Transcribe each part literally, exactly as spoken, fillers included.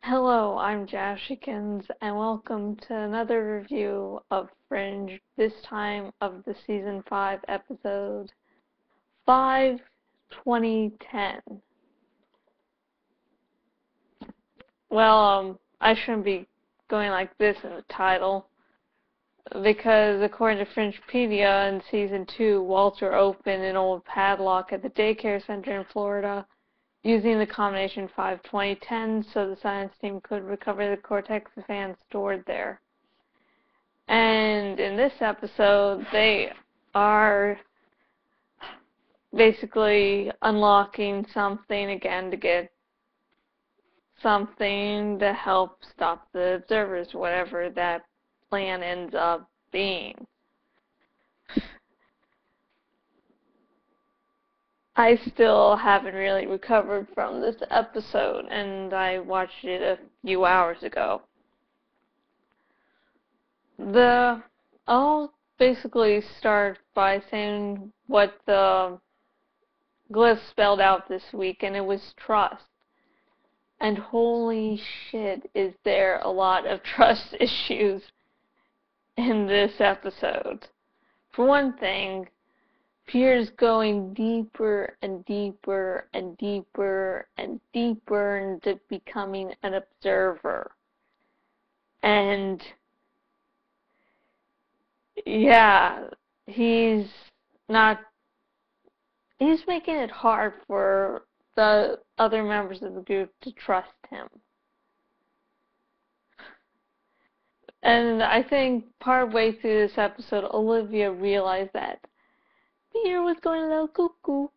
Hello, I'm Jashikins, and welcome to another review of Fringe, this time of the Season five episode five twenty ten. Well, um, I shouldn't be going like this in the title, because according to Fringepedia, in Season two, Walter opened an old padlock at the daycare center in Florida, using the combination five twenty ten so the science team could recover the Cortexiphan stored there. And in this episode, they are basically unlocking something again to get something to help stop the observers, whatever that plan ends up being. I still haven't really recovered from this episode, and I watched it a few hours ago. The I'll basically start by saying what the glyph spelled out this week, and it was trust. And holy shit, is there a lot of trust issues in this episode. For one thing, Peter's going deeper and deeper and deeper and deeper into becoming an observer. And yeah, he's not, he's making it hard for the other members of the group to trust him. And I think partway through this episode, Olivia realized that Peter was going a little cuckoo.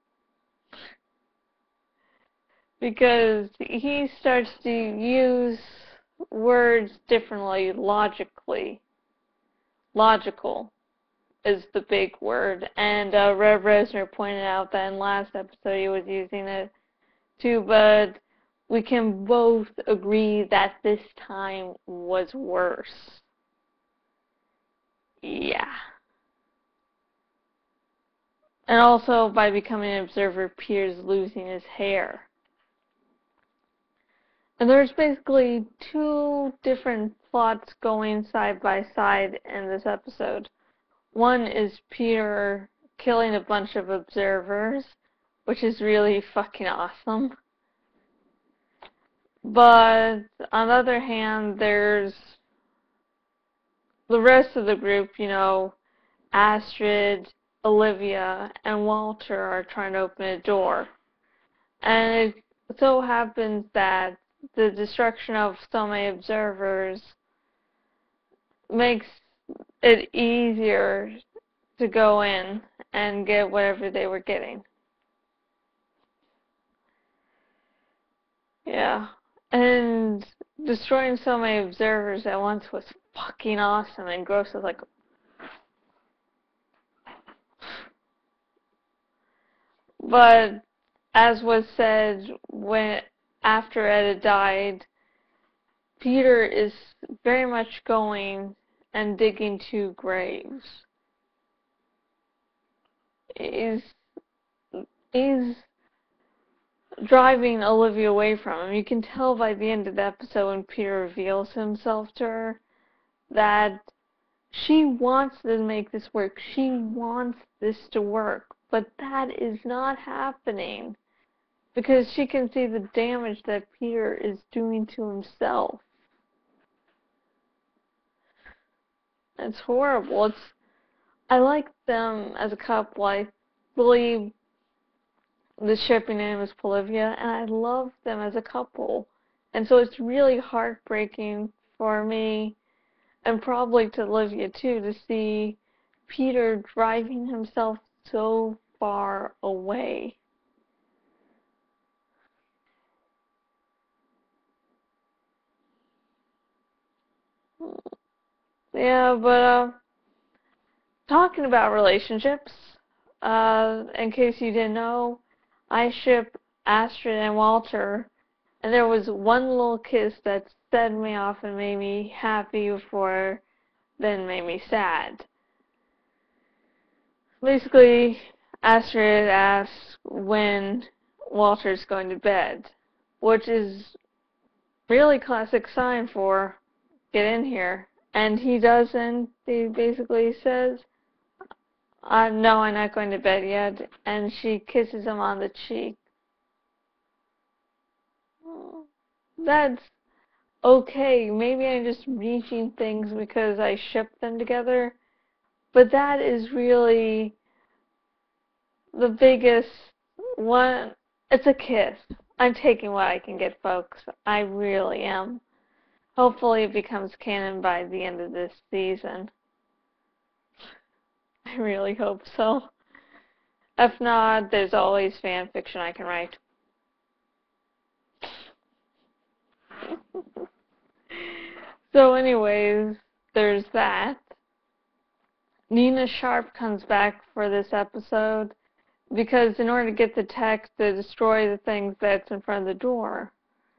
Because he starts to use words differently, logically. Logical is the big word. And uh, Rev Resner pointed out that in last episode he was using it too, but we can both agree that this time was worse. Yeah. And also, by becoming an observer, Peter's losing his hair. And there's basically two different plots going side by side in this episode. One is Peter killing a bunch of observers, which is really fucking awesome. But on the other hand, there's the rest of the group, you know, Astrid, Olivia, and Walter are trying to open a door. And it so happens that the destruction of so many observers makes it easier to go in and get whatever they were getting. Yeah. And destroying so many observers at once was fucking awesome, and Gross was like, but as was said when after Etta died, Peter is very much going and digging two graves. He's, he's driving Olivia away from him. You can tell by the end of the episode when Peter reveals himself to her that she wants to make this work. She wants this to work. But that is not happening because she can see the damage that Peter is doing to himself. It's horrible. It's I like them as a couple. I believe the shipping name is Polivia, and I love them as a couple. And so it's really heartbreaking for me, and probably to Olivia too, to see Peter driving himself so far away. Yeah, but uh, talking about relationships, uh, in case you didn't know, I ship Astrid and Walter, and there was one little kiss that set me off and made me happy before then made me sad. Basically, Astrid asks when Walter's going to bed, which is really classic sign for get in here. And he doesn't. He basically says, uh, no, I'm not going to bed yet. And she kisses him on the cheek. That's okay. Maybe I'm just reaching things because I ship them together. But that is really the biggest one. It's a kiss. I'm taking what I can get, folks. I really am. Hopefully it becomes canon by the end of this season. I really hope so. If not, there's always fan fiction I can write. So anyways, there's that. Nina Sharp comes back for this episode because in order to get the tech to destroy the things that's in front of the door,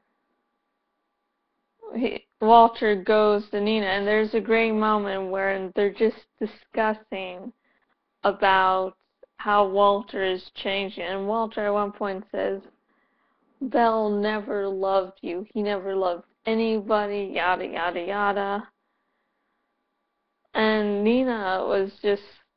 he, Walter goes to Nina, and there's a great moment where they're just discussing about how Walter is changing. And Walter at one point says, Bell never loved you. He never loved anybody, yada, yada, yada. And Nina was just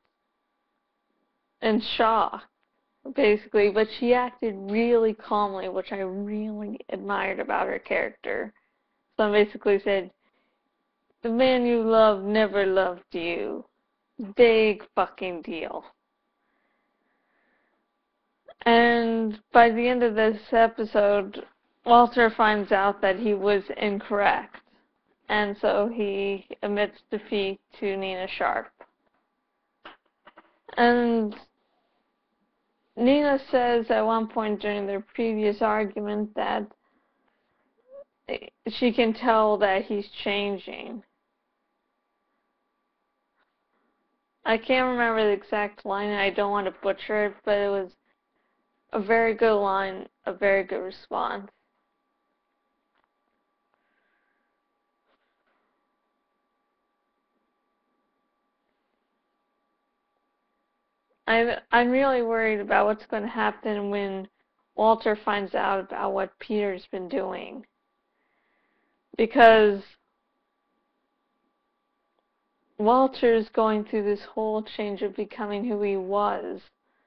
in shock, basically, but she acted really calmly, which I really admired about her character. So I basically said, the man you love never loved you. Big fucking deal. And by the end of this episode, Walter finds out that he was incorrect. And so he admits defeat to Nina Sharp. And Nina says at one point during their previous argument that she can tell that he's changing. I can't remember the exact line, and I don't want to butcher it, but it was a very good line, a very good response. I'm, I'm really worried about what's going to happen when Walter finds out about what Peter's been doing. Because Walter's going through this whole change of becoming who he was.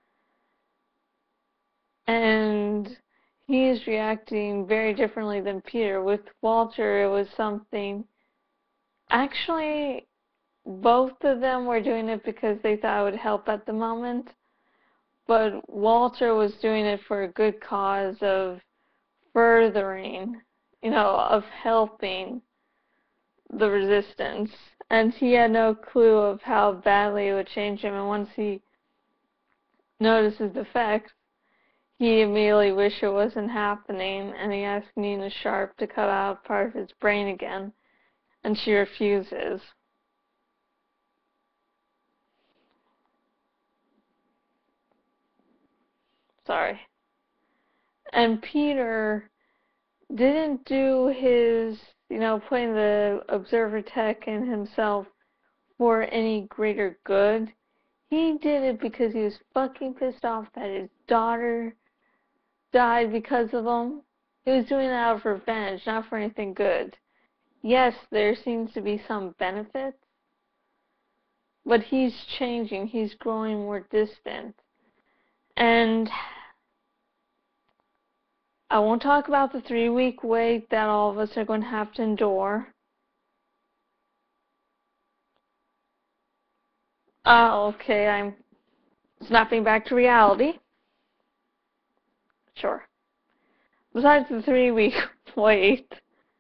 And he is reacting very differently than Peter. With Walter, it was something... Actually, both of them were doing it because they thought it would help at the moment. But Walter was doing it for a good cause of furthering, you know, of helping the resistance. And he had no clue of how badly it would change him. And once he notices the effects, he immediately wished it wasn't happening. And he asked Nina Sharp to cut out part of his brain again. And she refuses. Sorry. And Peter didn't do his, you know, putting the observer tech in himself for any greater good. He did it because he was fucking pissed off that his daughter died because of him. He was doing it out of revenge, not for anything good. Yes, there seems to be some benefits, but he's changing. He's growing more distant. And I won't talk about the three-week wait that all of us are going to have to endure. Oh, okay, I'm snapping back to reality. Sure. Besides the three-week wait,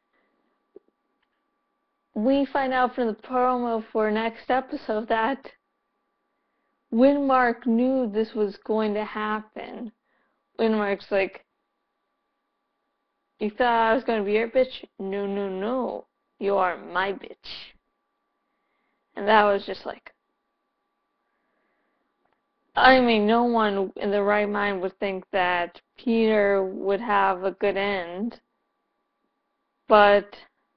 we find out from the promo for next episode that Windmark knew this was going to happen. Windmark's like, you thought I was going to be your bitch? No, no, no. You are my bitch. And that was just like, I mean, no one in the right mind would think that Peter would have a good end. But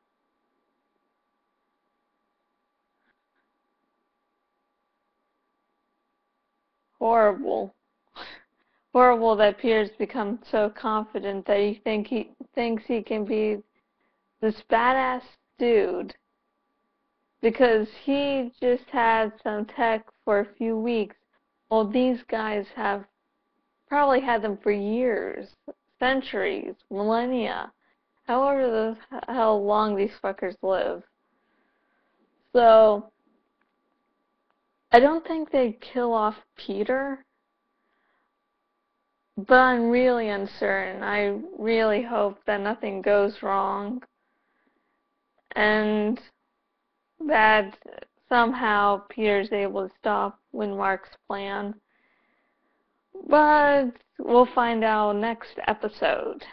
horrible. Horrible that Peter's become so confident that he think he thinks he can be this badass dude, because he just had some tech for a few weeks, while these guys have probably had them for years, centuries, millennia, however the hell long these fuckers live. So, I don't think they'd kill off Peter, but I'm really uncertain. I really hope that nothing goes wrong, and that somehow Peter's able to stop Windmark's plan. But we'll find out next episode,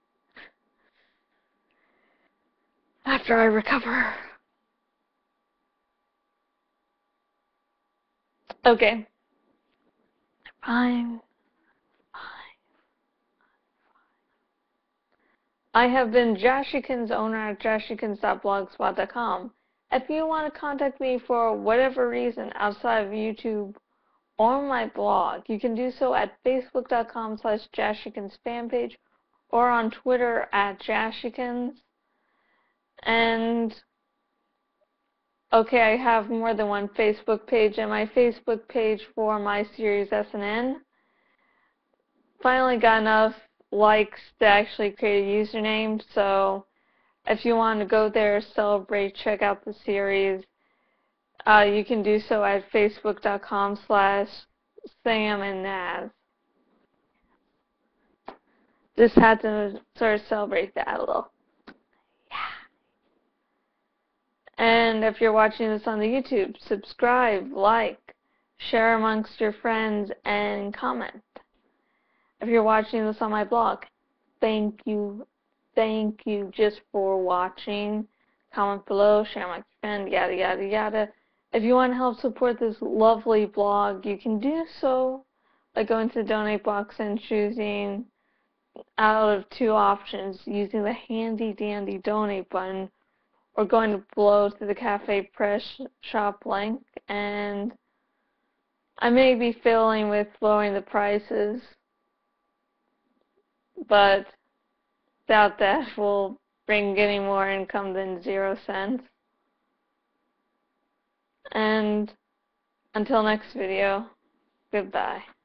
after I recover. Okay. Fine. I have been Jashikins, owner at jashikins dot blogspot dot com. If you want to contact me for whatever reason outside of YouTube or my blog, you can do so at facebook dot com slash jashikins fanpage or on Twitter at jashikins. And, okay, I have more than one Facebook page, and my Facebook page for my series S N N finally got enough likes to actually create a username, so if you want to go there, celebrate, check out the series, uh, you can do so at facebook dot com slash Sam and Naz. Just had to sort of celebrate that a little. Yeah. And if you're watching this on the YouTube, subscribe, like, share amongst your friends, and comment. If you're watching this on my blog, thank you, thank you just for watching. Comment below, share my friend, yada, yada, yada. If you want to help support this lovely blog, you can do so by going to the donate box and choosing out of two options, using the handy dandy donate button, or going below to the Cafe Press shop link. And I may be fiddling with lowering the prices, but doubt that will bring any more income than zero cents. And until next video, goodbye.